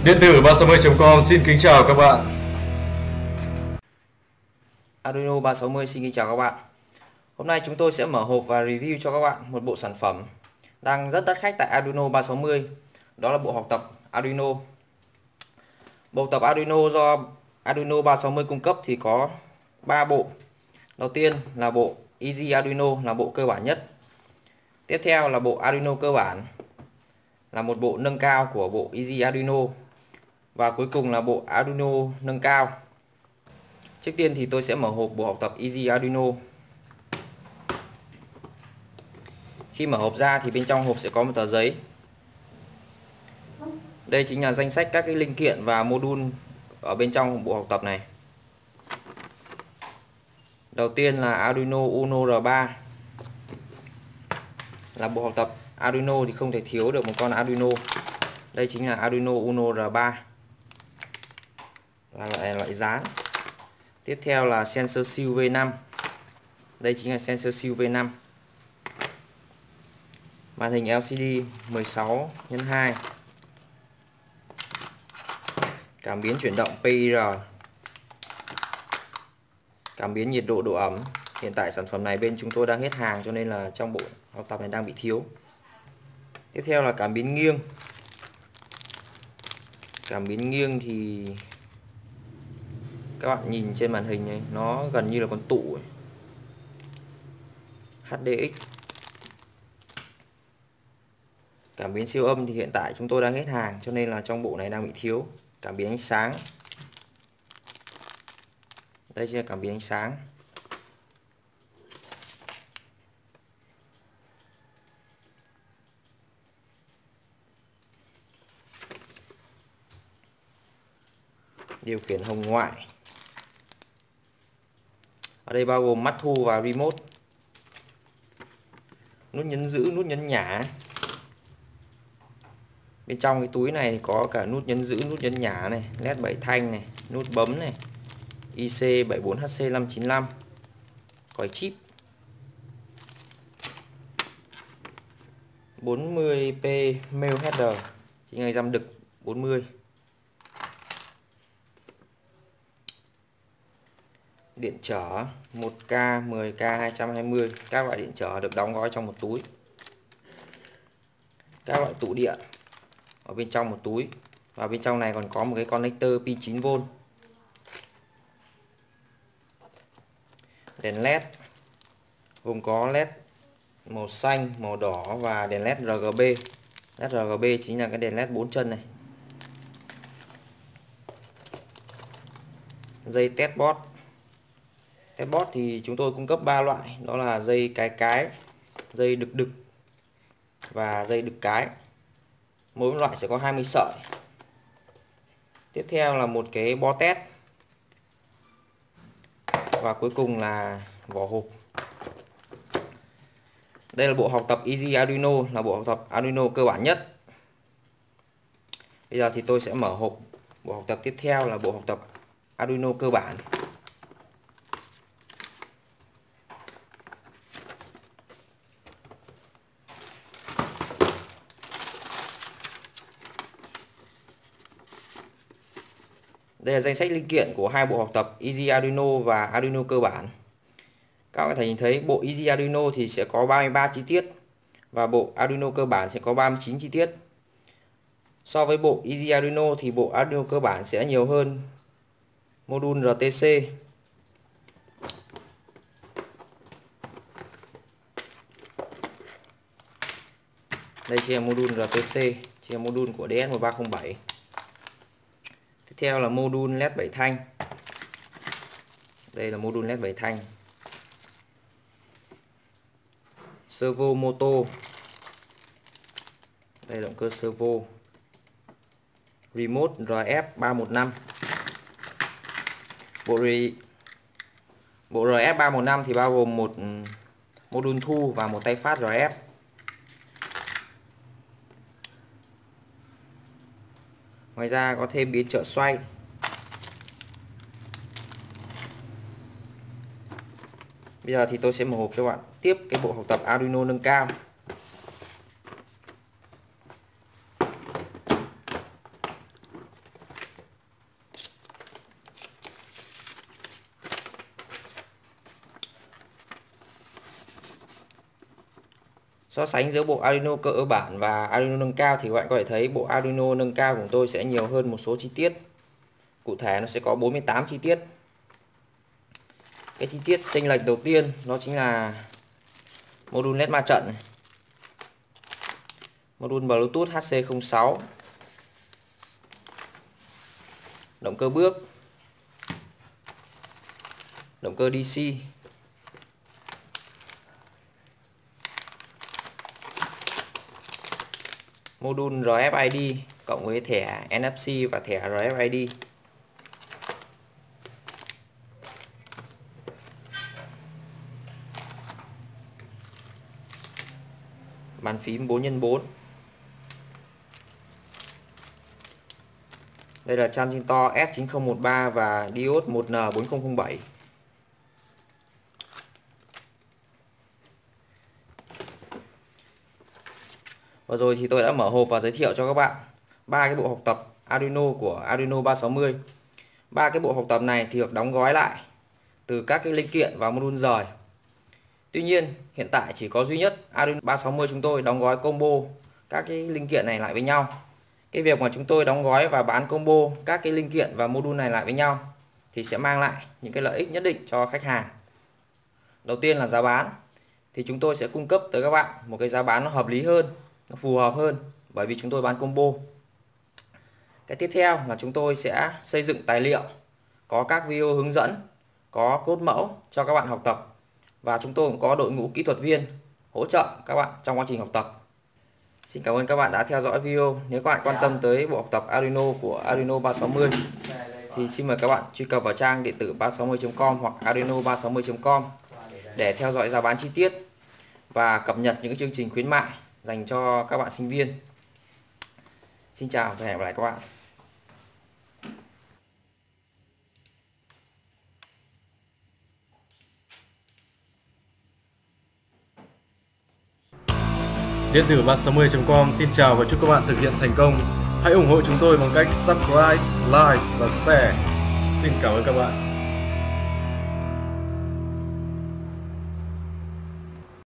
Điện tử 360.com xin kính chào các bạn. Arduino 360 xin kính chào các bạn. Hôm nay chúng tôi sẽ mở hộp và review cho các bạn một bộ sản phẩm đang rất đắt khách tại Arduino 360. Đó là bộ học tập Arduino. Bộ học tập Arduino do Arduino 360 cung cấp thì có 3 bộ. Đầu tiên là bộ Easy Arduino, là bộ cơ bản nhất. Tiếp theo là bộ Arduino cơ bản, là một bộ nâng cao của bộ Easy Arduino. Và cuối cùng là bộ Arduino nâng cao. Trước tiên thì tôi sẽ mở hộp bộ học tập Easy Arduino. Khi mở hộp ra thì bên trong hộp sẽ có một tờ giấy. Đây chính là danh sách các cái linh kiện và module ở bên trong bộ học tập này. Đầu tiên là Arduino Uno R3. Là bộ học tập Arduino thì không thể thiếu được một con Arduino. Đây chính là Arduino Uno R3, là loại dán. Tiếp theo là sensor siêu V5. Đây chính là sensor siêu V5. Màn hình LCD 16x2. Cảm biến chuyển động PIR. Cảm biến nhiệt độ độ ẩm. Hiện tại sản phẩm này bên chúng tôi đang hết hàng cho nên là trong bộ học tập này đang bị thiếu. Tiếp theo là cảm biến nghiêng. Cảm biến nghiêng thì các bạn nhìn trên màn hình này, nó gần như là con tụ ấy. HDX. Cảm biến siêu âm thì hiện tại chúng tôi đang hết hàng cho nên là trong bộ này đang bị thiếu. Cảm biến ánh sáng. Đây chính là cảm biến ánh sáng. Điều khiển hồng ngoại. Ở đây bao gồm mắt thu và remote. Nút nhấn giữ, nút nhấn nhả. Bên trong cái túi này thì có cả nút nhấn giữ, nút nhấn nhả này, led 7 thanh này, nút bấm này, IC74HC595, còi chip, 40p mail header, chính là giam đực 40. Điện trở 1K, 10K, 220. Các loại điện trở được đóng gói trong một túi. Các loại tụ điện ở bên trong một túi. Và bên trong này còn có một cái connector pin 9V. Đèn led gồm có led màu xanh, màu đỏ và đèn led RGB. Led RGB chính là cái đèn led 4 chân này. Dây testboard. Testboard thì chúng tôi cung cấp 3 loại, đó là dây cái, dây đực đực và dây đực cái. Mỗi loại sẽ có 20 sợi. Tiếp theo là một cái bo test. Và cuối cùng là vỏ hộp. Đây là bộ học tập Easy Arduino, là bộ học tập Arduino cơ bản nhất. Bây giờ thì tôi sẽ mở hộp bộ học tập tiếp theo, là bộ học tập Arduino cơ bản. Đây là danh sách linh kiện của hai bộ học tập Easy Arduino và Arduino cơ bản. Các bạn có thể nhìn thấy bộ Easy Arduino thì sẽ có 33 chi tiết và bộ Arduino cơ bản sẽ có 39 chi tiết. So với bộ Easy Arduino thì bộ Arduino cơ bản sẽ nhiều hơn module RTC. Đây chính là module RTC, chính là module của DS1307. Tiếp theo là module led 7 thanh. Đây là module led 7 thanh. Servo motor. Đây là động cơ servo. Remote RF315. Bộ RF315 thì bao gồm một module thu và một tay phát RF. Ngoài ra có thêm biến trở xoay. Bây giờ thì tôi sẽ mở hộp cho bạn tiếp cái bộ học tập Arduino nâng cao. So sánh giữa bộ Arduino cơ bản và Arduino nâng cao thì các bạn có thể thấy bộ Arduino nâng cao của tôi sẽ nhiều hơn một số chi tiết. Cụ thể nó sẽ có 48 chi tiết. Cái chi tiết chênh lệch đầu tiên đó chính là module LED ma trận, module Bluetooth HC06, động cơ bước, động cơ DC, module RFID cộng với thẻ NFC và thẻ RFID. Bàn phím 4x4. Đây là transistor S9013 và diode 1N4007. Vừa rồi thì tôi đã mở hộp và giới thiệu cho các bạn ba cái bộ học tập Arduino của Arduino 360. Ba cái bộ học tập này thì được đóng gói lại từ các cái linh kiện và module rời. Tuy nhiên hiện tại chỉ có duy nhất Arduino 360 chúng tôi đóng gói combo các cái linh kiện này lại với nhau. Cái việc mà chúng tôi đóng gói và bán combo các cái linh kiện và module này lại với nhau thì sẽ mang lại những cái lợi ích nhất định cho khách hàng. Đầu tiên là giá bán, thì chúng tôi sẽ cung cấp tới các bạn một cái giá bán nó hợp lý hơn, nó phù hợp hơn, bởi vì chúng tôi bán combo. Cái tiếp theo là chúng tôi sẽ xây dựng tài liệu, có các video hướng dẫn, có code mẫu cho các bạn học tập, và chúng tôi cũng có đội ngũ kỹ thuật viên hỗ trợ các bạn trong quá trình học tập. Xin cảm ơn các bạn đã theo dõi video. Nếu các bạn quan tâm tới bộ học tập Arduino của Arduino 360 thì xin mời các bạn truy cập vào trang điện tử 360.com hoặc arduino360.com để theo dõi giá bán chi tiết và cập nhật những chương trình khuyến mại dành cho các bạn sinh viên. Xin chào và hẹn gặp lại các bạn. Điện tử 360.com xin chào và chúc các bạn thực hiện thành công. Hãy ủng hộ chúng tôi bằng cách subscribe, like và share. Xin cảm ơn các bạn.